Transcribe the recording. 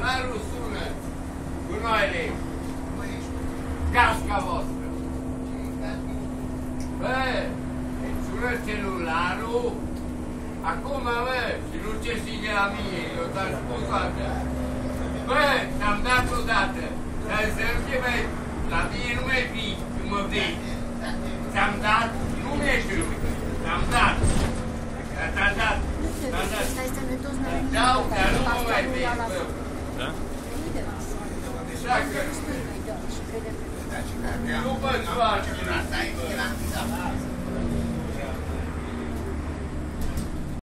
celularul sună. Cu noi lei. Casca voastră. Bă, îți sună celularul. Acum, bă, și nu ce ține la mine, eu te-am spus toată. Bă, ți-am dat odată. Dar să nu te mai... La mine nu mai vii, când mă vezi. Ți-am dat, nu mi-e știu. Ți-am dat. Ți-am dat. Ți-am dat. Dau, dar nu mă mai vezi, bă. Da? Așa că... Nu mă joace.